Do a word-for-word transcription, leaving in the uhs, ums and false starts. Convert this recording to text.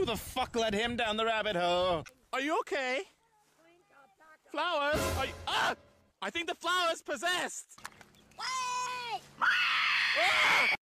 Who the fuck let him down the rabbit hole? Are you okay? Flowers? Are you... Ah! I think the flower's possessed! Wait! Ah!